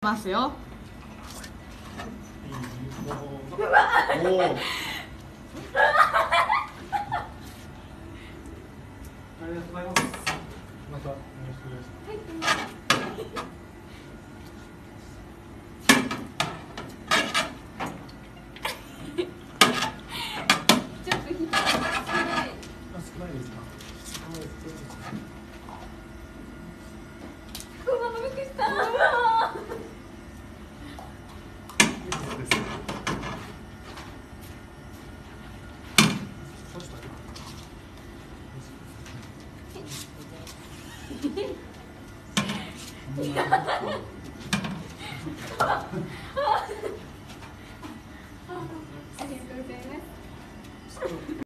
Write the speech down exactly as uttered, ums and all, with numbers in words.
ますよ。 おお。ありがとうございます。またよろしくお願いします。 ちょっとひ少ない。 あ、少ないですか。 うわ、びっくりした。うわ。いや